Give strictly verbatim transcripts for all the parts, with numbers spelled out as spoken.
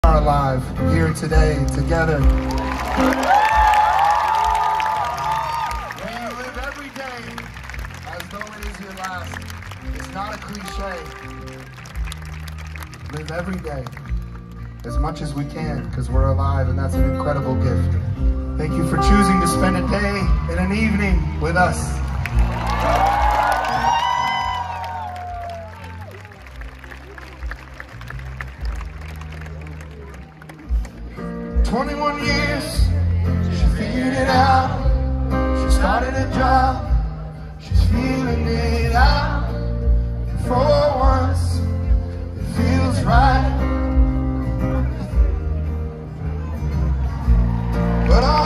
Are alive here today together. When you live every day as though it is your last, it's not a cliche. Live every day as much as we can because we're alive, and that's an incredible gift. Thank you for choosing to spend a day and an evening with us. twenty-one years, she figured it out. She started a job, she's feeling it out. For once, it feels right. But all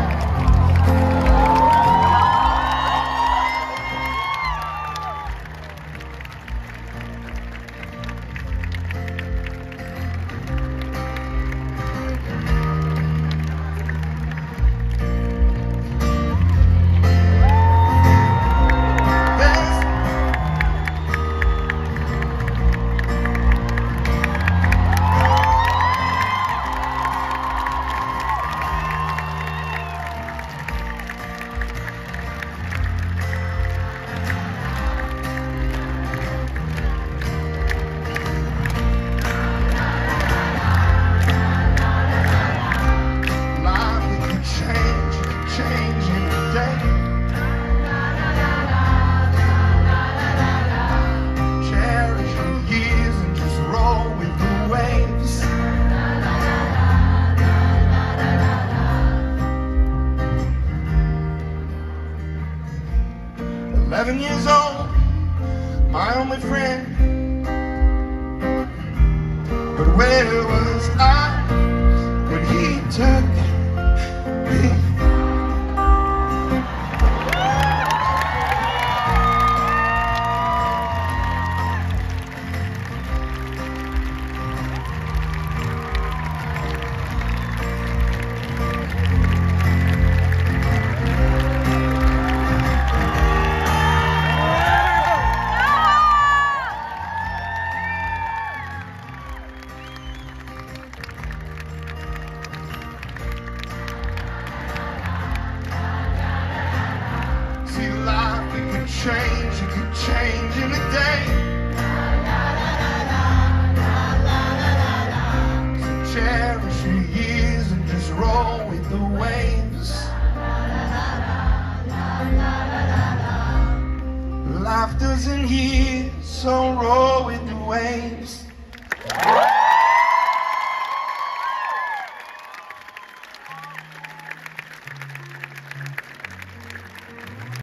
eleven years old, my only friend. But where was I when he took me? Change, you could change in a day. So cherish your years and just roll with the waves. Life doesn't hear, so roll with the waves.